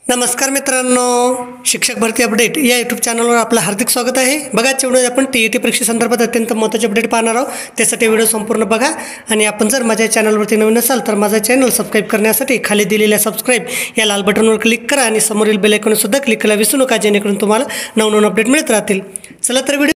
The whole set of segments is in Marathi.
नमस्कार मित्रांनो, शिक्षक भरती अपडेट या यूट्यूब चॅनलवर आपलं हार्दिक स्वागत आहे। बघा, जेवढे आपण टी परीक्षेसंदर्भात अत्यंत महत्त्वाचे अपडेट पाहणार आहोत, त्यासाठी व्हिडिओ संपूर्ण बघा। आणि आपण जर माझ्या चॅनलवरती नवीन असाल तर माझा चॅनल सबस्क्राईब करण्यासाठी खाली दिलेल्या सबस्क्राईब या लाल बटनवर क्लिक करा आणि समोरील बेल आयकॉन सुद्धा क्लिक करायला विसरू नका, जेणेकरून तुम्हाला नवनवीन अपडेट मिळत राहतील। चला तर व्हिडिओ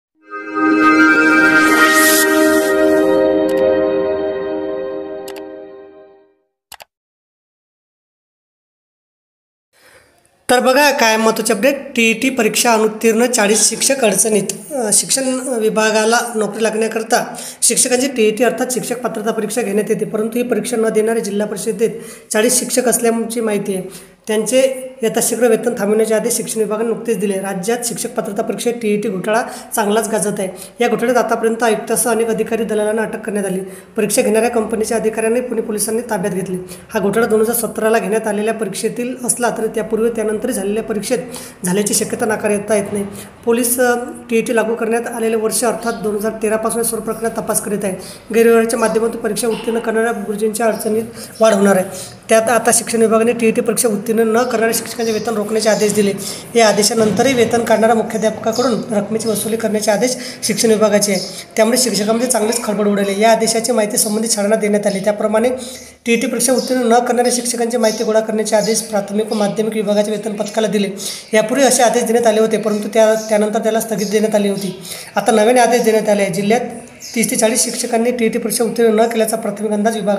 तर बघा, काय महत्त्वाचे अपडेट। टी परीक्षा अनुत्तीर्ण 40 शिक्षक अडचणीत। शिक्षण विभागाला नोकरी लागण्याकरता शिक्षकांची टी अर्थात शिक्षक पात्रता परीक्षा घेण्यात येते, परंतु ही परीक्षा न देणारे जिल्हा परिषदेत 40 शिक्षक असल्याची माहिती आहे। त्यांचे यथाशीघ्र वेतन थांबवण्याचे आदेश शिक्षण विभागाने नुकतेच दिले। राज्यात शिक्षक पात्रता परीक्षेत टी घोटाळा चांगलाच गाजत आहे। या घोटाळ्यात आतापर्यंत आयुक्तासह अनेक अधिकारी दलालांना अटक करण्यात आली। परीक्षा घेणाऱ्या कंपनीच्या अधिकाऱ्यांनी पुणे पोलिसांनी ताब्यात घेतले। हा घोटाळा 2017ला घेण्यात आलेल्या परीक्षेतील असला तरी त्यापूर्वी त्यानंतर झालेल्या परीक्षेत झाल्याची शक्यता नाकारता येत नाही। पोलीस टी लागू करण्यात आलेले वर्ष अर्थात 2013 पासून सर्व प्रकरणात तपास करीत आहे। गैरव्यवहाराच्या माध्यमातून परीक्षा उत्तीर्ण करणाऱ्या गुरुजींच्या अडचणीत वाढ होणार आहे। त्यात आता शिक्षण विभागाने टी परीक्षा उत्तीर्ण न करणाऱ्या शिक्षकांचे वेतन रोखण्याचे आदेश दिले। या आदेशानंतरही वेतन काढणाऱ्या मुख्याध्यापकाकडून रकमेची वसुली करण्याचे आदेश शिक्षण विभागाचे आहे। त्यामुळे शिक्षकांमध्ये चांगलेच खळबळ उडाली। या आदेशाची माहिती संबंधित शाळांना देण्यात आली। त्याप्रमाणे टी परीक्षा उत्तीर्ण न करणाऱ्या शिक्षकांची माहिती गोळा करण्याचे आदेश प्राथमिक व माध्यमिक विभागाच्या वेतन पथकाला दिले। यापूर्वी असे आदेश देण्यात आले होते, परंतु त्यानंतर त्याला स्थगिती देण्यात आली होती। आता नवीन आदेश देण्यात आले आहे। जिल्ह्यात 30 ते 40 शिक्षकांनी टी परीक्षा उत्तीर्ण न केल्याचा प्राथमिक अंदाज विभाग